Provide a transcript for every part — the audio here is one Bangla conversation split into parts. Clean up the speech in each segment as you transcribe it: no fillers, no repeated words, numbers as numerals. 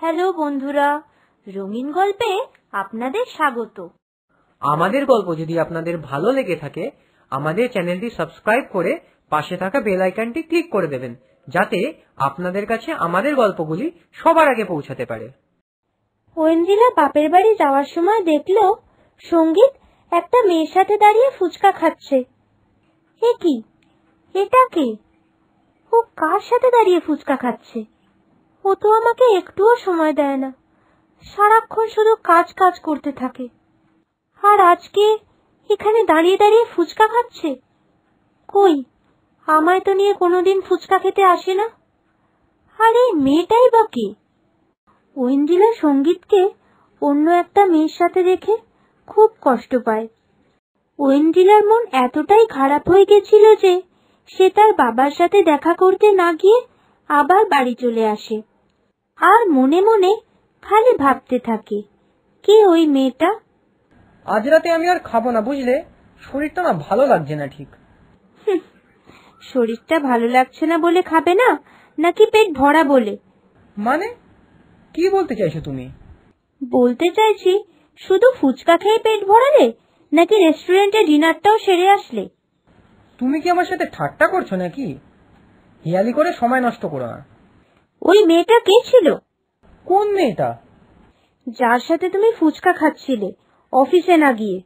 হ্যালো বন্ধুরা, রঙিন গল্পে আপনাদের স্বাগত। আমাদের গল্প যদি আপনাদের ভালো লেগে থাকে আমাদের চ্যানেলটি সাবস্ক্রাইব করে পাশে থাকা বেল আইকনটি ক্লিক করে দেবেন, যাতে আপনাদের কাছে আমাদের গল্পগুলি সবার আগে পৌঁছাতে পারে। ঐন্দ্রিলা বাপের বাড়ি যাওয়ার সময় দেখলো সঙ্গীত একটা মেয়ের সাথে দাঁড়িয়ে ফুচকা খাচ্ছে। এ কি, এটা কে? ও কার সাথে দাঁড়িয়ে ফুচকা খাচ্ছে? ও তো আমাকে একটুও সময় দেয় না, সারাক্ষণ শুধু কাজ কাজ করতে থাকে। আর আজকে এখানে দাঁড়িয়ে দাঁড়িয়ে ফুচকা খাচ্ছে। কই, আমায় তো নিয়ে কোনোদিন ফুচকা খেতে আসে না। আর এই মেয়েটাই বা কে? ঐন্দ্রিলা সঙ্গীতকে অন্য একটা মেয়ের সাথে দেখে খুব কষ্ট পায়। ঐন্দ্রিলার মন এতটাই খারাপ হয়ে গেছিল যে সে তার বাবার সাথে দেখা করতে না গিয়ে আবার বাড়ি চলে আসে। আর মনে মনে খালি ভাবতে থাকে, কে ওই মেয়েটা? আজ রাতে আমি আর খাবো না, বুঝলে? শরীরটা না ভালো লাগছে না ঠিক। শরীরটা ভালো লাগছে না বলে খাবে না, নাকি পেট ভরা বলে? মানে কি বলতে চাইছো তুমি? বলতে চাইছি, শুধু ফুচকা খেয়ে পেট ভরালে, নাকি রেস্টুরেন্টে ডিনারটাও সেরে আসলে? তুমি কি আমার সাথে ঠাট্টা করছো নাকি? হিয়ালি করে সময় নষ্ট করো না। ওই মেয়েটা কে ছিল? কোন মেয়েটা? যার সাথে তুমি ফুচকা খাচ্ছিলে অফিসে না গিয়ে।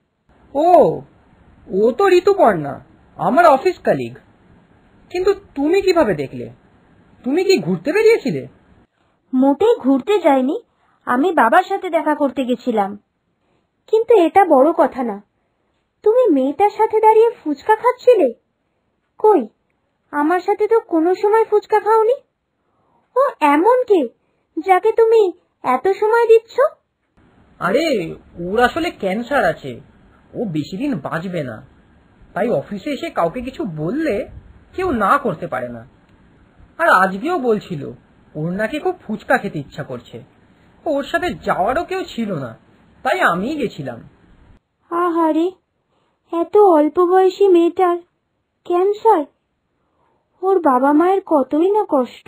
ও তো ঋতুপর্ণা, আমার অফিস কলিগ। কিন্তু তুমি কিভাবে দেখলে? তুমি কি ঘুরতে বেরিয়েছিলে? মোটেই ঘুরতে যাইনি, আমি বাবার সাথে দেখা করতে গেছিলাম। কিন্তু এটা বড় কথা না, তুমি মেয়েটার সাথে দাঁড়িয়ে ফুচকা খাচ্ছিলে। কই, আমার সাথে তো কোনো সময় ফুচকা খাওনি। ও এমন কে যাকে তুমি এত সময় দিচ্ছ? আরে, ওর আসলে ক্যান্সার আছে, ও বেশি দিন বাঁচবে না। তাই অফিসে এসে কাউকে কিছু বললে কেউ না করতে পারে না। আর আজকেও বলছিল ওর নাকি খুব ফুচকা খেতে ইচ্ছা করছে। ওর সাথে যাওয়ারও কেউ ছিল না, তাই আমিই গেছিলাম। আহারে, এত অল্প বয়সী মেয়েটার ক্যান্সার! ওর বাবা মায়ের কতই না কষ্ট।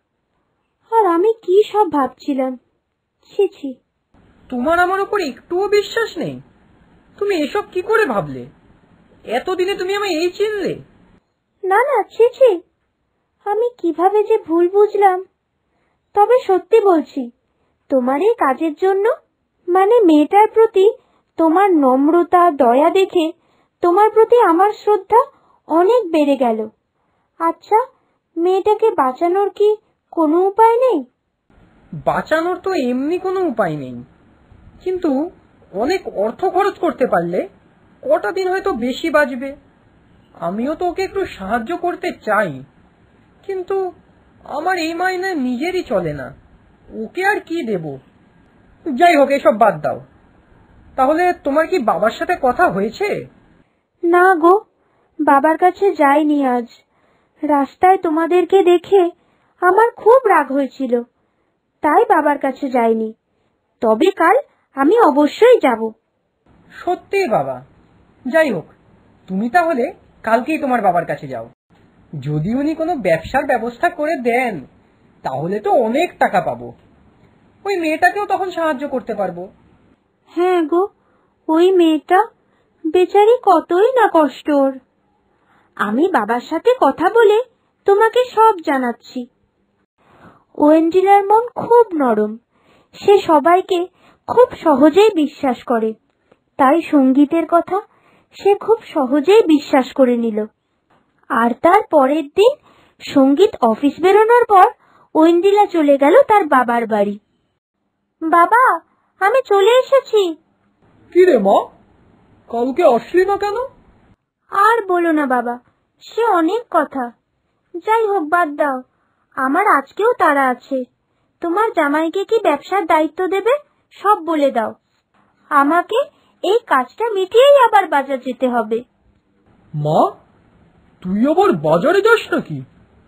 আর আমি কি সব ভাবছিলাম। ছি ছি। তোমার আমার উপর একটুও বিশ্বাস নেই? তুমি এসব কি করে ভাবলে? এতদিনে তুমি আমায় এই চিনলে? না না, ছি ছি, আমি কিভাবে যে ভুল বুঝলাম। তবে সত্যি বলছি, তোমার এই কাজের জন্য, মানে মেয়েটার প্রতি তোমার নম্রতা দয়া দেখে তোমার প্রতি আমার শ্রদ্ধা অনেক বেড়ে গেল। আচ্ছা, মেয়েটাকে বাঁচানোর কি কোনো উপায় নেই? বাঁচানোর তো এমনি কোনো উপায় নেই, কিন্তু অনেক অর্থ খরচ করতে পারলে কটা দিন হয়তো বেশি বাঁচবে। আমিও তো ওকে একটু সাহায্য করতে চাই, কিন্তু আমার এই মাইনে নিজেরই চলে না, ওকে আর কি দেব। যাই হোক, এসব বাদ দাও। তাহলে তোমার কি বাবার সাথে কথা হয়েছে? না গো, বাবার কাছে যাইনি আজ। রাস্তায় তোমাদেরকে দেখে আমার খুব রাগ হয়েছিল, তাই বাবার কাছে যাইনি। তবে কাল আমি অবশ্যই যাব। সত্যি বাবা? যাই হোক, তুমি তাহলে কালকেই তোমার বাবার কাছে যাও। যদি উনি কোনো ব্যবসার ব্যবস্থা করে দেন তাহলে তো অনেক টাকা পাবো। ওই মেয়েটাকেও তখন সাহায্য করতে পারবো। হ্যাঁ গো, ওই মেয়েটা বেচারি কতই না কষ্ট ওর। আমি বাবার সাথে কথা বলে তোমাকে সব জানাচ্ছি। ঐন্দ্রিলার মন খুব নরম, সে সবাইকে খুব সহজেই বিশ্বাস করে। তাই সঙ্গীতের কথা সে খুব সহজেই বিশ্বাস করে নিল। আর তার পরের দিন সঙ্গীত অফিস বেরোনোর পর ঐন্দ্রিলা চলে গেল তার বাবার বাড়ি। বাবা, আমি চলে এসেছি। কি রে মা, কালকে আসলি না কেন? আর বলো না বাবা, সে অনেক কথা। যাই হোক, বাদ দাও, আমার আজকেও তাড়া আছে। তোমার জামাইকে কি ব্যবসার দায়িত্ব দেবে সব বলে দাও। আমাকে এই কাজটা মিটিয়েই আবার বাজার যেতে হবে। মা, তুই আবার বাজারে যাস নাকি?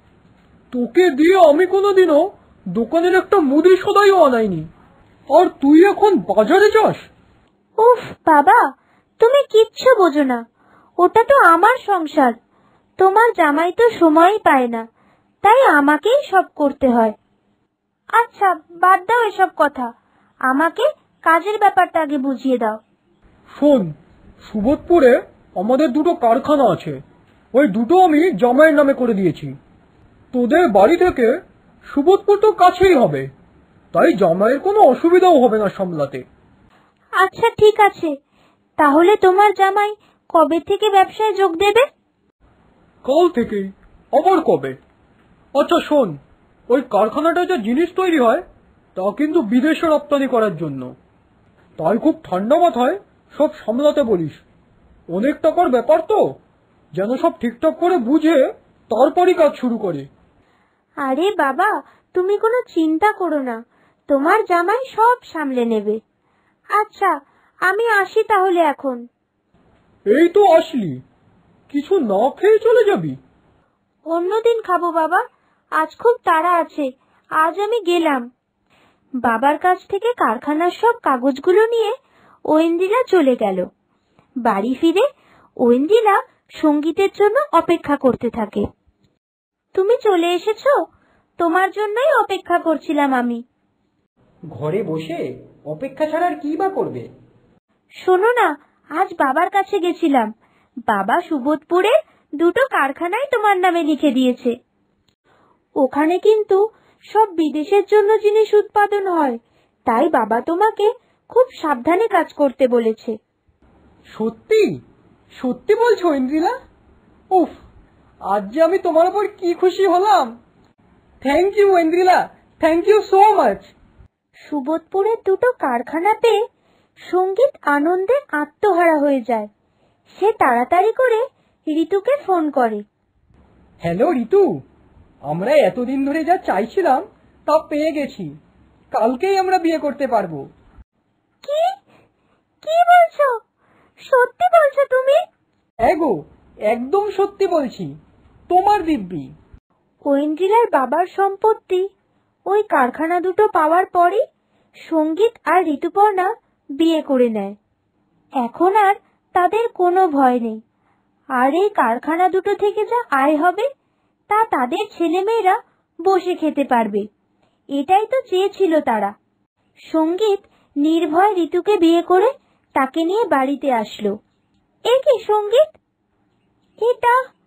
তোকে দিয়ে আমি কোনোদিনও দোকানের একটা মুদি সদাইও আনাইনি, আর তুই এখন বাজারে যাস? উফ বাবা, তুমি কিচ্ছু বোঝো না। ওটা তো আমার সংসার। তোমার জামাই তো সময়ই পায় না, তাই আমাকেই সব করতে হয়। আচ্ছা, বাদ দাও এসব কথা, আমাকে কাজের ব্যাপারটা আগে বুঝিয়ে দাও। শোন, সুবোধপুরে আমাদের দুটো কারখানা আছে, ওই দুটো আমি জামাইয়ের নামে করে দিয়েছি। তোদের বাড়ি থেকে সুবোধপুর তো কাছেই হবে, তাই জামাইয়ের কোনো অসুবিধাও হবে না সামলাতে। আচ্ছা ঠিক আছে, তাহলে তোমার জামাই কবে থেকে ব্যবসায় যোগ দেবে? কাল থেকেই। আবার কবে? আচ্ছা শোন, ওই কারখানাটা যা জিনিস তৈরি হয় তা কিন্তু বিদেশে রপ্তানি করার জন্য, তাই খুব ঠান্ডা মাথায় সব সামলাতে বলিস। অনেক টাকার ব্যাপার তো, যেন সব ঠিকঠাক করে বুঝে তারপরই কাজ শুরু করে। আরে বাবা, তুমি কোনো চিন্তা করো না, তোমার জামাই সব সামলে নেবে। আচ্ছা, আমি আসি তাহলে এখন। এই তো আসলি, কিছু না খেয়ে চলে যাবি? অন্যদিন খাবো বাবা, আজ খুব তাড়া আছে, আজ আমি গেলাম। বাবার কাছ থেকে কারখানার সব কাগজগুলো নিয়ে ঐন্দ্রিলা চলে গেল। বাড়ি ফিরে ঐন্দ্রিলা সঙ্গীতের জন্য অপেক্ষা করতে থাকে। তুমি চলে এসেছো, তোমার জন্যই অপেক্ষা করছিলাম আমি। ঘরে বসে অপেক্ষা ছাড়া আর কি বা করবে? শোনো না, আজ বাবার কাছে গেছিলাম, বাবা সুবোধপুরের দুটো কারখানাই তোমার নামে লিখে দিয়েছে। ওখানে কিন্তু সব বিদেশের জন্য জিনিস উৎপাদন হয়, তাই বাবা তোমাকে খুব সাবধানে কাজ করতে বলেছে। সত্যি? সত্যি বলছো ঐন্দ্রিলা? উফ, আজ যে আমি তোমার উপর কি খুশি হলাম। Thank you Aindrila, thank you so much. সুবোধপুরের দুটো কারখানা পেয়ে সঙ্গীত আনন্দে আত্মহারা হয়ে যায়। সে তাড়াতাড়ি করে ঋতুকে ফোন করে। হ্যালো ঋতু, আমরা এতদিন ধরে যা চাইছিলাম তা পেয়ে গেছি, কালকেই আমরা বিয়ে করতে পারবো। কি কি বলছো? সত্যি বলছো তুমি? এগো, একদম সত্যি বলছি, তোমার দিব্যি। ঐন্দ্রিলার বাবার সম্পত্তি ওই কারখানা দুটো পাওয়ার পরই সঙ্গীত আর ঋতুপর্ণা বিয়ে করে নেয়। এখন আর তাদের কোনো ভয় নেই, আর এই কারখানা দুটো থেকে যা আয় হবে তা তাদের ছেলেমেয়েরা বসে খেতে পারবে। এটাই তো চেয়েছিল তারা। সঙ্গীত নির্ভয় ঋতুকে বিয়ে করে তাকে নিয়ে বাড়িতে আসলো। এ কি সঙ্গীত? এটা